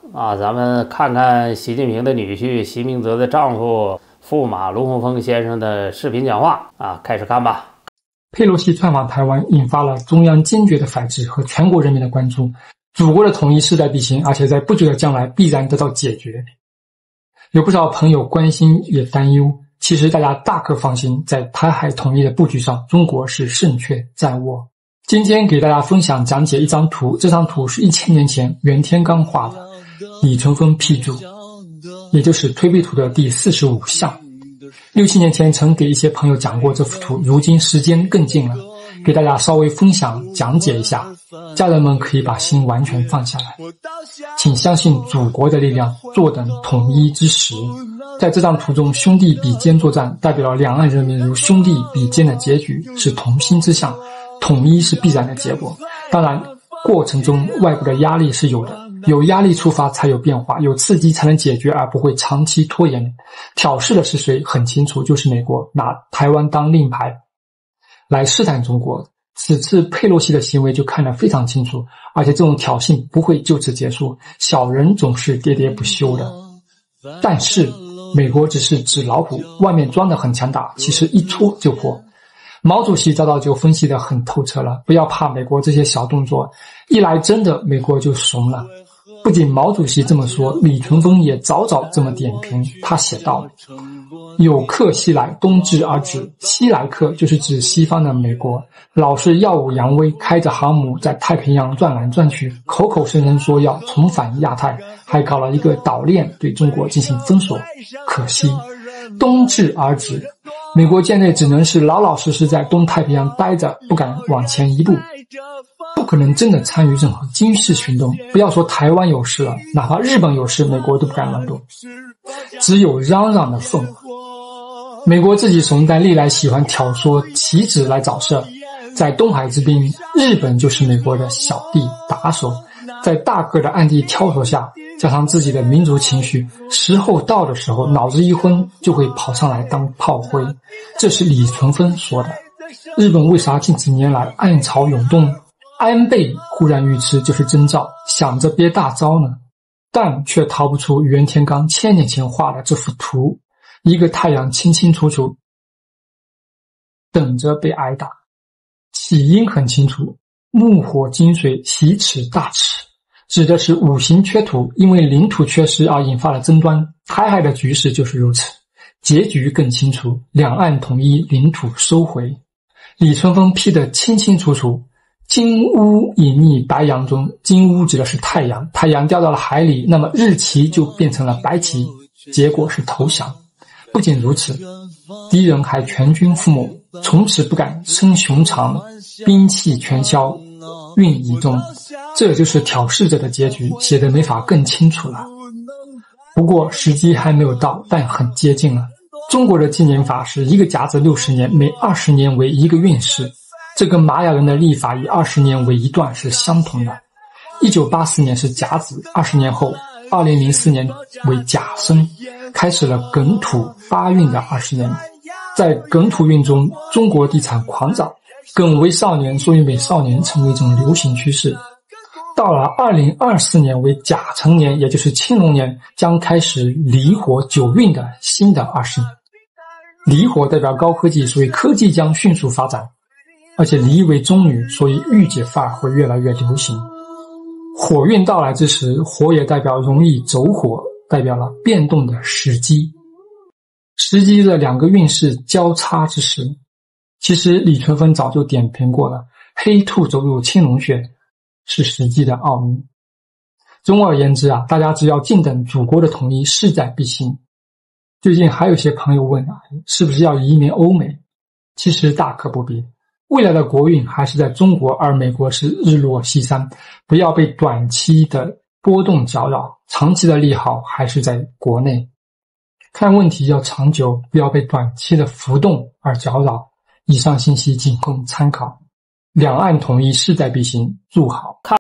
咱们看看习近平的女婿习明泽的丈夫驸马龙凤峰先生的视频讲话开始看吧。 佩洛西窜访台湾，引发了中央坚决的反制和全国人民的关注。祖国的统一势在必行，而且在不久的将来必然得到解决。有不少朋友关心也担忧，其实大家大可放心，在台海统一的布局上，中国是胜券在握。今天给大家分享讲解一张图，这张图是1000年前袁天罡画的，李淳风批注，也就是推背图的第45项。6、7年前曾给一些朋友讲过这幅图，如今时间更近了，给大家稍微分享讲解一下，家人们可以把心完全放下来，请相信祖国的力量，坐等统一之时。在这张图中，兄弟比肩作战代表了两岸人民如兄弟比肩的结局，是同心之向，统一是必然的结果。当然过程中外部的压力是有的，有压力触发才有变化，有刺激才能解决，而不会长期拖延。挑事的是谁很清楚，就是美国拿台湾当令牌来试探中国。此次佩洛西的行为就看得非常清楚，而且这种挑衅不会就此结束，小人总是喋喋不休的。但是美国只是纸老虎，外面装得很强大，其实一戳就破。毛主席早早就分析得很透彻了，不要怕美国这些小动作，一来真的美国就怂了。不仅毛主席这么说，李淳风也早早这么点评，他写道，有客西来，东至而止，西来客就是指西方的美国，老是耀武扬威，开着航母在太平洋转来转去，口口声声说要重返亚太，还搞了一个岛链对中国进行封锁。可惜东至而止，美国舰队只能是老老实实在东太平洋待着，不敢往前一步，不可能真的参与任何军事行动。不要说台湾有事了，哪怕日本有事，美国都不敢乱动，只有嚷嚷的份。美国自己怂，但历来喜欢挑唆棋子来找事。在东海之滨，日本就是美国的小弟打手，在大个的暗地挑唆下，加上自己的民族情绪，时候到的时候，脑子一昏就会跑上来当炮灰。这是李淳风说的。日本为啥近几年来暗潮涌动，安倍忽然遇刺就是征兆，想着憋大招呢？但却逃不出袁天罡1000年前画的这幅图，一个太阳清清楚楚，等着被挨打。起因很清楚，木火金水奇耻大耻，指的是五行缺土，因为领土缺失而引发了争端。台海的局势就是如此，结局更清楚，两岸统一，领土收回。李淳风批得清清楚楚，金乌隐匿白洋中，金乌指的是太阳，太阳掉到了海里，那么日旗就变成了白旗，结果是投降。不仅如此，敌人还全军覆没，从此不敢生熊肠，兵器全销，运夷中。这就是挑事者的结局，写得没法更清楚了。不过时机还没有到，但很接近了。中国的纪年法是一个甲子60年，每20年为一个运势，这跟玛雅人的历法以20年为一段是相同的。1984年是甲子，20年后2004年为甲申，开始了艮土发运的20年。在艮土运中，中国地产狂涨，艮为少年，所以美少年成为一种流行趋势。到了2024年为甲辰年，也就是青龙年，将开始离火9运的新的20年。离火代表高科技，所以科技将迅速发展，而且离为中女，所以御姐范儿会越来越流行。火运到来之时，火也代表容易走火，代表了变动的时机。时机的两个运势交叉之时，其实李淳风早就点评过了，黑兔走入青龙穴是时机的奥秘。总而言之大家只要静等祖国的统一，势在必行。最近还有些朋友问是不是要移民欧美？其实大可不必，未来的国运还是在中国，而美国是日落西山，不要被短期的波动搅扰，长期的利好还是在国内。看问题要长久，不要被短期的浮动而搅扰。以上信息仅供参考，两岸统一势在必行，祝好。